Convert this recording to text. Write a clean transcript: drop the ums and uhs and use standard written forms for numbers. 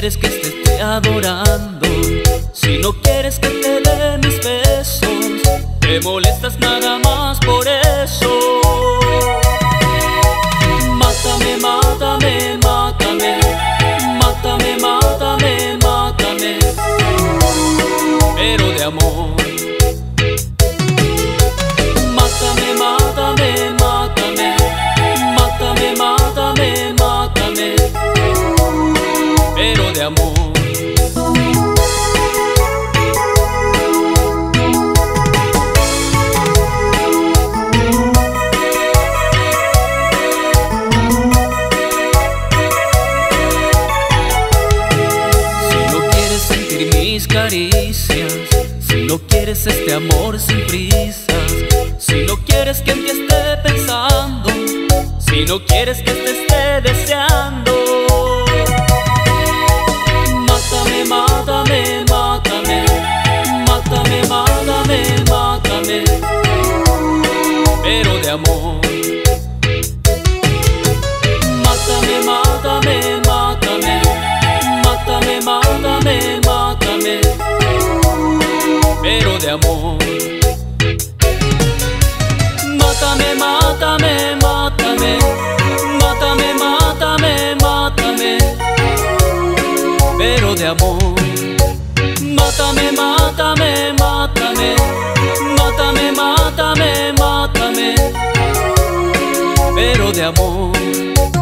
quieres que te esté adorando, si no quieres que te dé mis besos, te molestas nada más por eso. Mátame, mátame, mátame, mátame, mátame, mátame, pero de amor. Mátame, mátame, mátame, mátame, mátame, mátame, pero de amor. Caricias, si no quieres este amor sin prisas, si no quieres que en ti esté pensando, si no quieres que te esté deseando. Mátame, mátame, mátame, mátame, mátame, mátame, pero de amor. Mátame, mátame, mátame, mátame, mátame, mátame, pero de amor. Mátame, mátame, mátame, mátame, mátame, mátame, pero de amor. Mátame, mátame, mátame, mátame, mátame, mátame, pero de amor.